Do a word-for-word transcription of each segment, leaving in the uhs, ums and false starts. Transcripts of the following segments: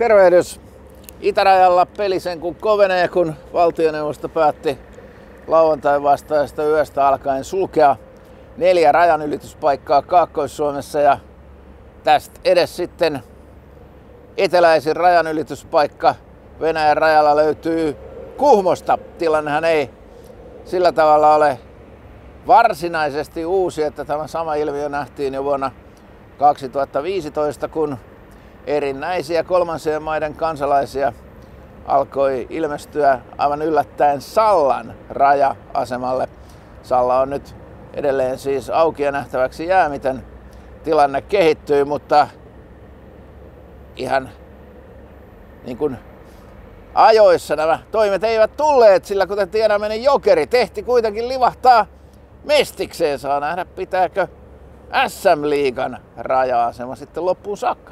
Tervehdys! Itärajalla peli sen kun kovenee, kun valtioneuvosto päätti lauantain vastaisesta yöstä alkaen sulkea neljä rajanylityspaikkaa Kaakkois-Suomessa ja tästä edes sitten eteläisin rajanylityspaikka Venäjän rajalla löytyy Kuhmosta. Tilannehan ei sillä tavalla ole varsinaisesti uusi, että tämä sama ilmiö nähtiin jo vuonna kaksituhattaviisitoista, kun erinäisiä kolmansien maiden kansalaisia alkoi ilmestyä aivan yllättäen Sallan raja-asemalle. Salla on nyt edelleen siis auki ja nähtäväksi jää, miten tilanne kehittyy, mutta ihan niin kuin ajoissa nämä toimet eivät tulleet, sillä kuten tiedämme, niin Jokeri tehti kuitenkin livahtaa mestikseen. Saa nähdä, pitääkö S M-liigan raja-asema sitten loppuun saakka.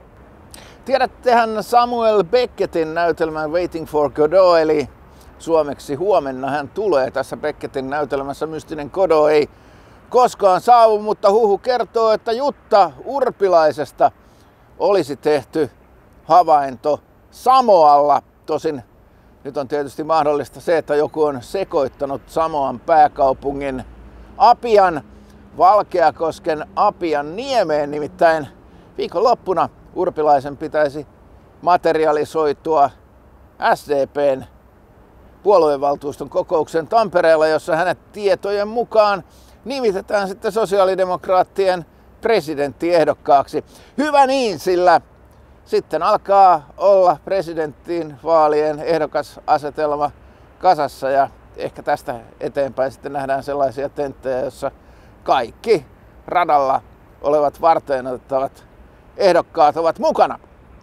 Tiedättehän Samuel Becketin näytelmän Waiting for Godot, eli suomeksi Huomenna hän tulee. Tässä Becketin näytelmässä mystinen Godot ei koskaan saavu, mutta huhu kertoo, että Jutta Urpilaisesta olisi tehty havainto Samoalla. Tosin nyt on tietysti mahdollista se, että joku on sekoittanut Samoan pääkaupungin Apian Valkeakosken Apian niemeen, nimittäin viikonloppuna Urpilaisen pitäisi materialisoitua S D P:n puoluevaltuuston kokouksen Tampereella, jossa hänet tietojen mukaan nimitetään sitten sosiaalidemokraattien presidenttiehdokkaaksi. Hyvä niin, sillä sitten alkaa olla presidenttiin vaalien ehdokasasetelma kasassa ja ehkä tästä eteenpäin sitten nähdään sellaisia tenttejä, joissa kaikki radalla olevat varteenotettavat ehdokkaat ovat mukana.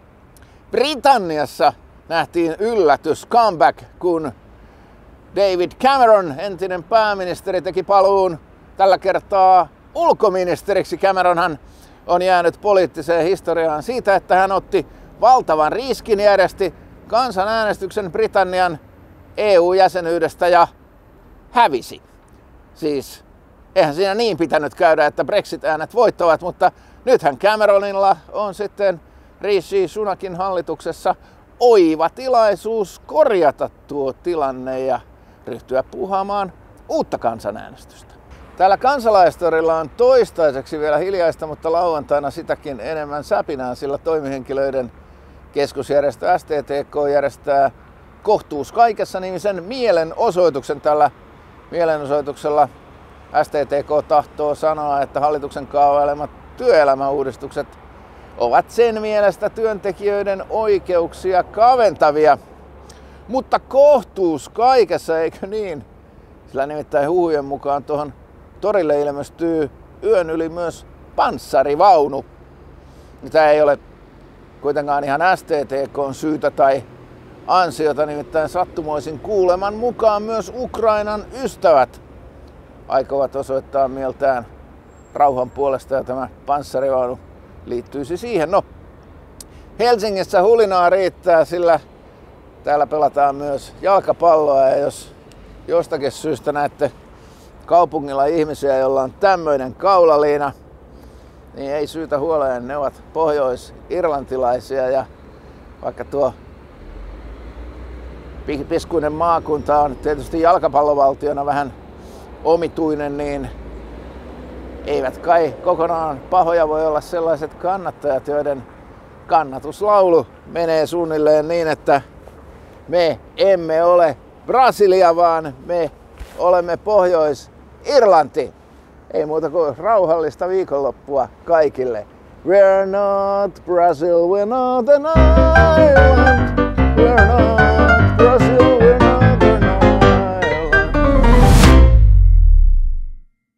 Britanniassa nähtiin yllätys, comeback, kun David Cameron, entinen pääministeri, teki paluun tällä kertaa ulkoministeriksi. Cameronhan on jäänyt poliittiseen historiaan siitä, että hän otti valtavan riskin, järjesti kansanäänestyksen Britannian E U-jäsenyydestä ja hävisi. Siis eihän siinä niin pitänyt käydä, että Brexit-äänet voittavat, mutta nythän Cameronilla on sitten Rishi Sunakin hallituksessa oiva tilaisuus korjata tuo tilanne ja ryhtyä puuhaamaan uutta kansanäänestystä. Täällä Kansalaistorilla on toistaiseksi vielä hiljaista, mutta lauantaina sitäkin enemmän säpinää, sillä toimihenkilöiden keskusjärjestö S T T K järjestää Kohtuus kaikessa -nimisen mielenosoituksen. Tällä mielenosoituksella S T T K tahtoo sanoa, että hallituksen kaavailemat työelämäuudistukset ovat sen mielestä työntekijöiden oikeuksia kaventavia. Mutta kohtuus kaikessa, eikö niin? Sillä nimittäin huhujen mukaan tuohon torille ilmestyy yön yli myös panssarivaunu. Tämä ei ole kuitenkaan ihan S T T K:n syytä tai ansiota, nimittäin sattumoisin kuuleman mukaan myös Ukrainan ystävät aikovat osoittaa mieltään rauhan puolesta ja tämä panssarivaunu liittyisi siihen. No, Helsingissä hulinaa riittää, sillä täällä pelataan myös jalkapalloa ja jos jostakin syystä näette kaupungilla ihmisiä, joilla on tämmöinen kaulaliina, niin ei syytä huoleen, ne ovat pohjois-irlantilaisia ja vaikka tuo piskuinen maakunta on tietysti jalkapallovaltiona vähän omituinen, niin eivät kai kokonaan pahoja voi olla sellaiset kannattajat, joiden kannatuslaulu menee suunnilleen niin, että me emme ole Brasilia, vaan me olemme Pohjois-Irlanti. Ei muuta kuin rauhallista viikonloppua kaikille. We're not Brazil, we're not an island, we're not